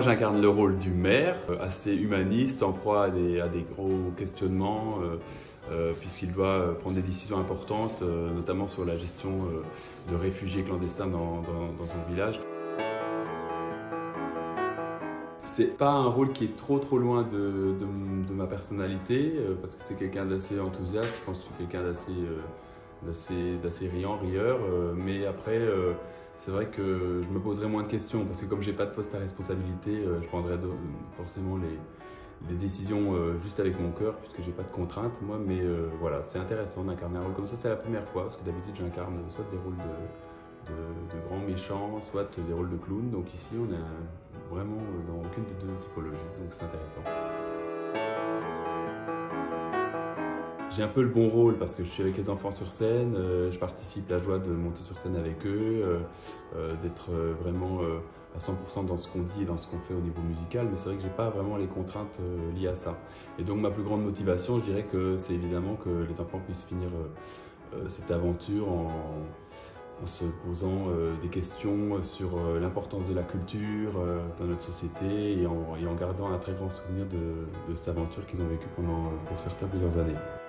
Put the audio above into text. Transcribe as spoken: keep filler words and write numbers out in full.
J'incarne le rôle du maire, assez humaniste, en proie à des, à des gros questionnements, euh, euh, puisqu'il doit prendre des décisions importantes, euh, notamment sur la gestion euh, de réfugiés clandestins dans, dans, dans son village. C'est pas un rôle qui est trop trop loin de, de, de ma personnalité, euh, parce que c'est quelqu'un d'assez enthousiaste, je pense que je suis quelqu'un d'assez euh, d'assez, d'assez riant, rieur, euh, mais après euh, c'est vrai que je me poserai moins de questions, parce que comme j'ai pas de poste à responsabilité, euh, je prendrai de, forcément les, les décisions euh, juste avec mon cœur, puisque j'ai pas de contraintes moi, mais euh, voilà, c'est intéressant d'incarner un rôle comme ça, c'est la première fois, parce que d'habitude j'incarne soit des rôles de De, de grands méchants, soit des rôles de clown. Donc ici, on est vraiment dans aucune des deux typologies, donc c'est intéressant. J'ai un peu le bon rôle parce que je suis avec les enfants sur scène, euh, je participe à la joie de monter sur scène avec eux, euh, euh, d'être vraiment euh, à cent pour cent dans ce qu'on dit et dans ce qu'on fait au niveau musical, mais c'est vrai que j'ai pas vraiment les contraintes euh, liées à ça. Et donc ma plus grande motivation, je dirais que c'est évidemment que les enfants puissent finir euh, euh, cette aventure en, en se posant euh, des questions sur euh, l'importance de la culture euh, dans notre société et en, et en gardant un très grand souvenir de, de cette aventure qu'ils ont vécue pendant, pour certains, plusieurs années.